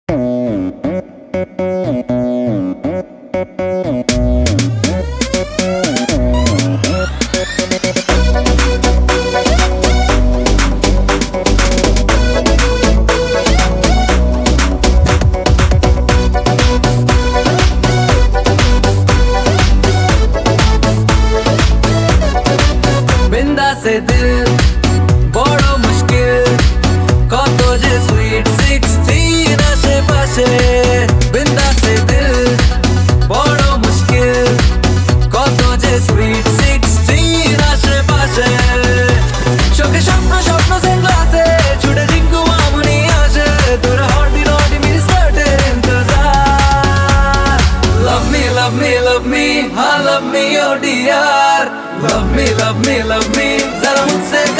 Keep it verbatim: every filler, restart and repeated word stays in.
से दिल बड़ो मुश्किल कत जे स्वीट सिक्सटीन आशेपाशे बिंदा से दिल बड़ो मुश्किल कत जे स्वीट सिक्सटीन आशेपाशे चोखे स्वप्न स्वप्न सानग्लासे छुटे जिंकु आमनी आशे तोर हड्डी लड्डी मेरी स्कर्टेर इंतजार love me love me love me हाँ love me oh dear love me love me love me जरा मुझसे